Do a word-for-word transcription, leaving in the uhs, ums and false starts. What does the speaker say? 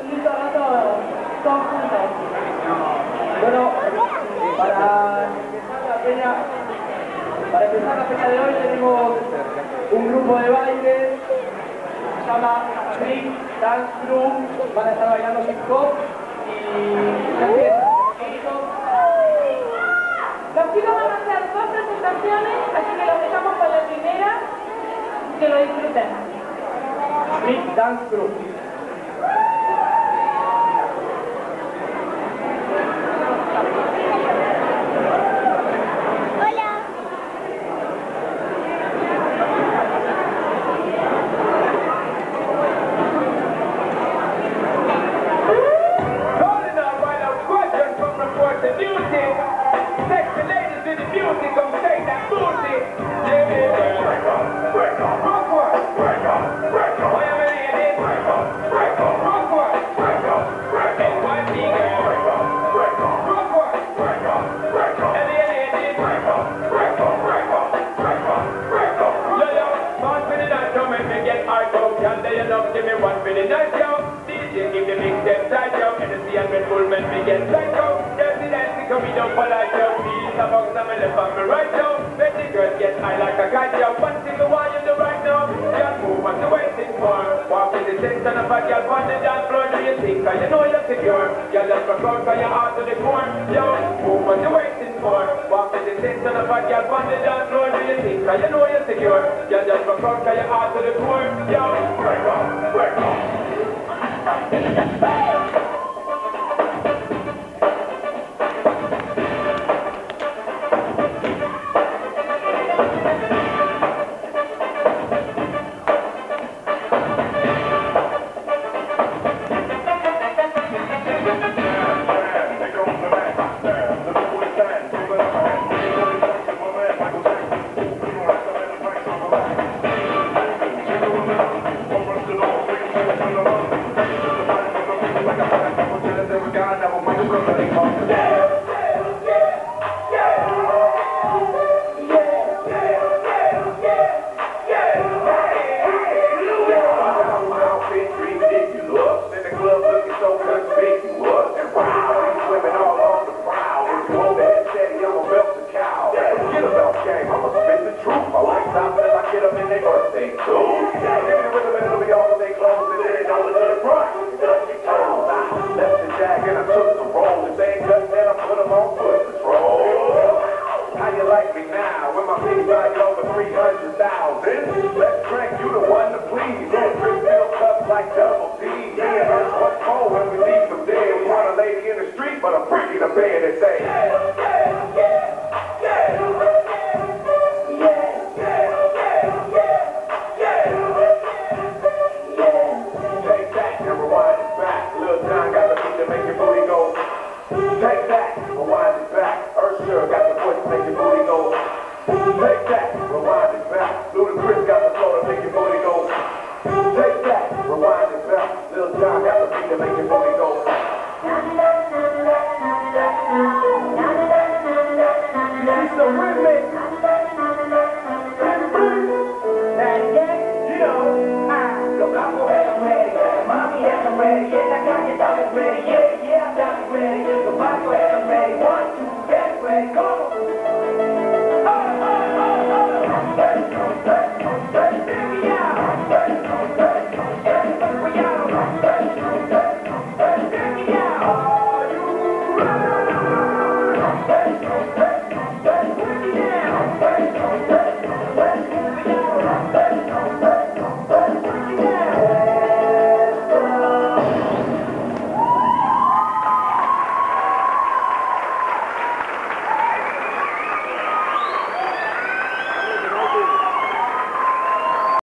lindo rato todos juntos. Bueno, para empezar la peña, para empezar la peña de hoy tenemos un grupo de baile, se llama Street Dance Crew, van a estar bailando hip hop y ya empieza. Los chicos van a hacer dos presentaciones, así que los dejamos con la primera, que lo disfruten. Street Dance Crew. Give me one for the night, yo. D J give the big step side, yo. Energy and Red Bull make me get psycho. Dirty dancing coming down for like, yo. Peace amongst them and left on me right, yo. Make the girls get high like a kite, yo. One single one in the right now. Just move what you waiting for. Walk with the sense and a bad girl on the dance floor. Do you think, cause you know you're secure. Girl, just rock out cause you're hard to the core. Yo, move what you waiting for. Walk with the sense and a bad girl on the dance floor. Do you think, cause you know you're secure. Girl, just rock out cause you're hard to the core. Yo, break off, break off. Ready, yeah, yeah, I'm ready. The body, I'm ready. One, two, get ready, go.